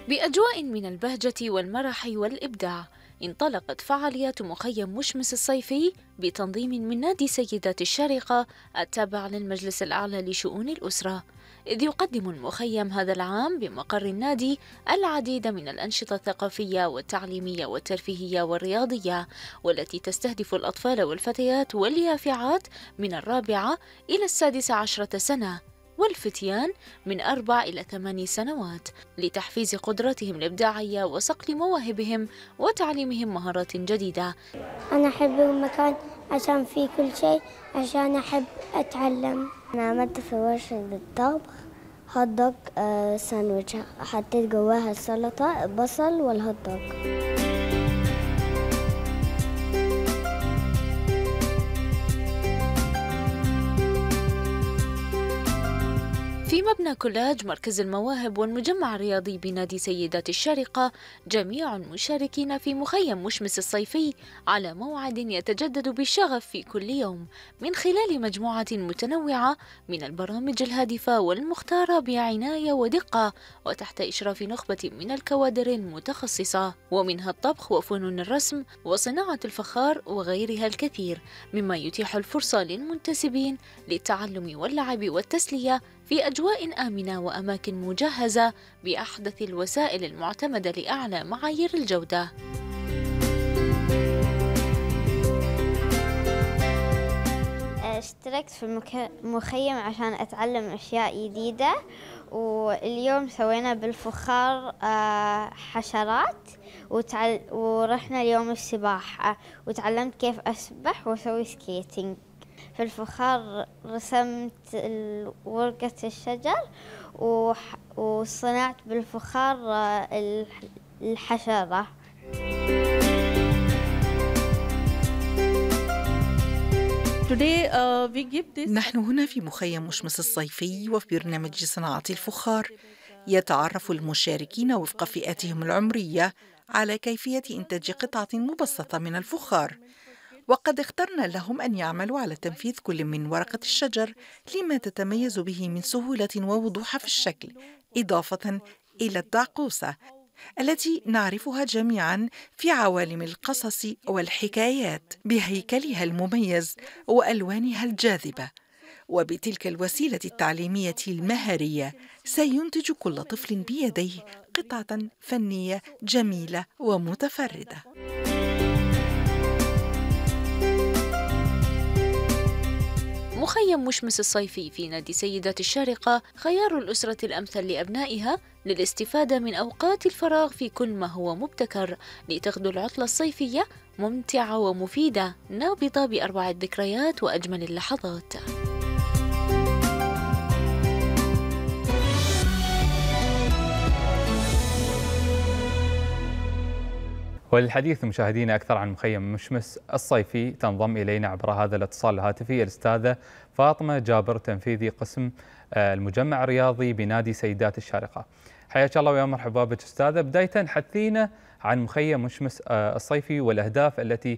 بأجواء من البهجة والمرح والإبداع، انطلقت فعاليات مخيم مشمس الصيفي بتنظيم من نادي سيدات الشارقة التابع للمجلس الأعلى لشؤون الأسرة، إذ يقدم المخيم هذا العام بمقر النادي العديد من الأنشطة الثقافية والتعليمية والترفيهية والرياضية، والتي تستهدف الأطفال والفتيات واليافعات من 4 إلى 16 سنة، والفتيان من 4 إلى 8 سنوات، لتحفيز قدراتهم الإبداعية وصقل مواهبهم وتعليمهم مهارات جديدة. أنا أحب المكان عشان فيه كل شيء، عشان أحب أتعلم. أنا عملت في ورشة الطبخ هوت دوغ ساندويتش، حطيت جواها السلطة البصل والهوت دوغ. في مبنى كولاج مركز المواهب والمجمع الرياضي بنادي سيدات الشارقة، جميع المشاركين في مخيم مشمس الصيفي على موعد يتجدد بالشغف في كل يوم من خلال مجموعة متنوعة من البرامج الهادفة والمختارة بعناية ودقة وتحت إشراف نخبة من الكوادر المتخصصة، ومنها الطبخ وفنون الرسم وصناعة الفخار وغيرها الكثير، مما يتيح الفرصة للمنتسبين للتعلم واللعب والتسلية في أجواء آمنة وأماكن مجهزة بأحدث الوسائل المعتمدة لأعلى معايير الجودة. اشتركت في المخيم عشان أتعلم أشياء جديدة، واليوم سوينا بالفخار حشرات، ورحنا اليوم السباحة وتعلمت كيف أسبح وأسوي سكيتينج. في الفخار رسمت ورقة الشجر وصنعت بالفخار الحشرة. نحن هنا في مخيم مشمس الصيفي وفي برنامج صناعة الفخار. يتعرف المشاركين وفق فئاتهم العمرية على كيفية إنتاج قطعة مبسطة من الفخار، وقد اخترنا لهم أن يعملوا على تنفيذ كل من ورقة الشجر لما تتميز به من سهولة ووضوح في الشكل، إضافة إلى الدعقوسة التي نعرفها جميعاً في عوالم القصص والحكايات بهيكلها المميز وألوانها الجاذبة. وبتلك الوسيلة التعليمية المهارية سينتج كل طفل بيديه قطعة فنية جميلة ومتفردة. مخيم مشمس الصيفي في نادي سيدات الشارقة خيار الأسرة الأمثل لأبنائها للاستفادة من أوقات الفراغ في كل ما هو مبتكر، لتغدو العطلة الصيفية ممتعة ومفيدة نابضة بأروع الذكريات وأجمل اللحظات. وللحديث مشاهدينا أكثر عن مخيم مشمس الصيفي تنضم إلينا عبر هذا الاتصال الهاتفي الأستاذة فاطمة جابر، تنفيذي قسم المجمع الرياضي بنادي سيدات الشارقة. حياك الله ويا مرحبا بك أستاذة. بداية حدثينا عن مخيم مشمس الصيفي والأهداف التي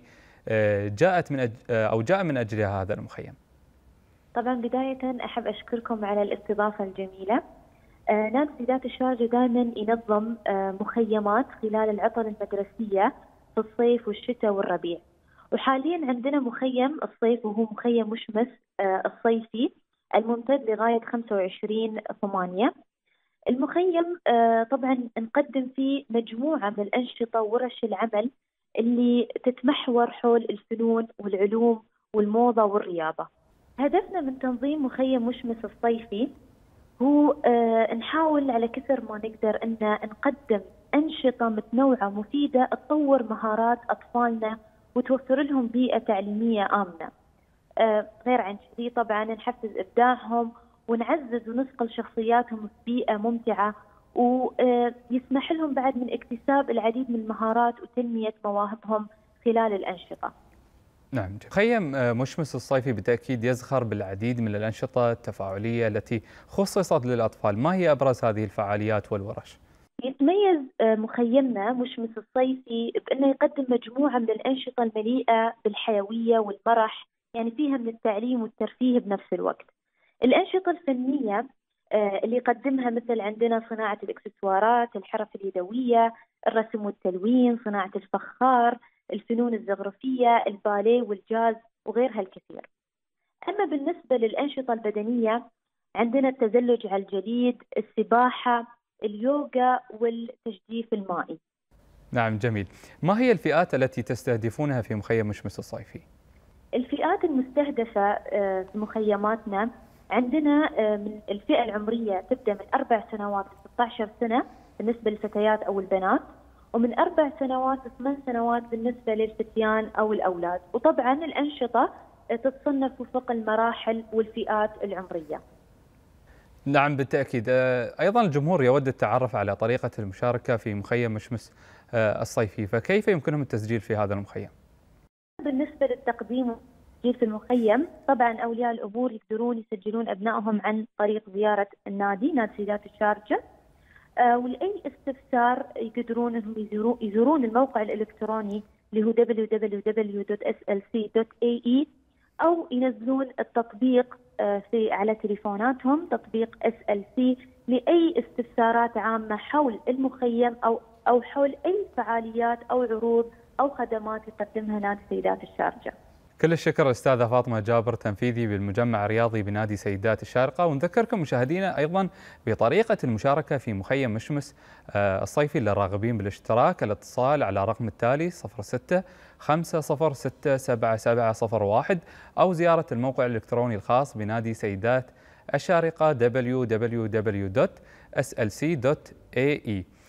جاء من أجلها هذا المخيم. طبعا بداية أحب أشكركم على الاستضافة الجميلة. نادي سيدات الشارقة دائما ينظم مخيمات خلال العطل المدرسية في الصيف والشتاء والربيع، وحاليا عندنا مخيم الصيف وهو مخيم مشمس الصيفي الممتد لغاية 25/8. المخيم طبعا نقدم فيه مجموعة من الأنشطة وورش العمل اللي تتمحور حول الفنون والعلوم والموضة والرياضة. هدفنا من تنظيم مخيم مشمس الصيفي هو نحاول على كثر ما نقدر أن نقدم أنشطة متنوعة مفيدة تطور مهارات أطفالنا وتوفر لهم بيئة تعليمية آمنة. غير عن كذي طبعا نحفز إبداعهم ونعزز ونصقل شخصياتهم في بيئة ممتعة، ويسمح لهم بعد من اكتساب العديد من المهارات وتنمية مواهبهم خلال الأنشطة. نعم، مخيم مشمس الصيفي بالتأكيد يزخر بالعديد من الأنشطة التفاعلية التي خصصت للأطفال. ما هي أبرز هذه الفعاليات والورش؟ يتميز مخيمنا مشمس الصيفي بأنه يقدم مجموعة من الأنشطة المليئة بالحيوية والمرح، يعني فيها من التعليم والترفيه بنفس الوقت. الأنشطة الفنية اللي يقدمها مثل عندنا صناعة الإكسسوارات، الحرف اليدوية، الرسم والتلوين، صناعة الفخار، الفنون الزخرفية، الباليه والجاز وغيرها الكثير. أما بالنسبة للأنشطة البدنية عندنا التزلج على الجليد، السباحة، اليوغا والتجديف المائي. نعم جميل. ما هي الفئات التي تستهدفونها في مخيم مشمس الصيفي؟ الفئات المستهدفة في مخيماتنا عندنا من الفئة العمرية تبدأ من 4 سنوات ل 16 سنة بالنسبة للفتيات أو البنات، ومن 4 سنوات ل 8 سنوات بالنسبة للفتيان أو الأولاد. وطبعا الأنشطة تتصنف وفق المراحل والفئات العمرية. نعم بالتأكيد. أيضا الجمهور يود التعرف على طريقة المشاركة في مخيم مشمس الصيفي، فكيف يمكنهم التسجيل في هذا المخيم؟ بالنسبة للتقديم والتسجيل في المخيم، طبعا أولياء الأمور يقدرون يسجلون أبنائهم عن طريق زيارة النادي، نادي سيدات الشارقة. ولأي استفسار يقدرون انهم يزورون الموقع الإلكتروني اللي هو www.slc.ae، أو ينزلون التطبيق على تليفوناتهم، تطبيق SLC، لأي استفسارات عامة حول المخيم أو حول أي فعاليات أو عروض أو خدمات يقدمها نادي سيدات الشارقة. كل الشكر الأستاذة فاطمة جابر، تنفيذي بالمجمع الرياضي بنادي سيدات الشارقة. ونذكركم مشاهدينا أيضا بطريقة المشاركة في مخيم مشمس الصيفي للراغبين بالاشتراك. الاتصال على الرقم التالي 06 506 7701، أو زيارة الموقع الإلكتروني الخاص بنادي سيدات الشارقة www.slc.ae.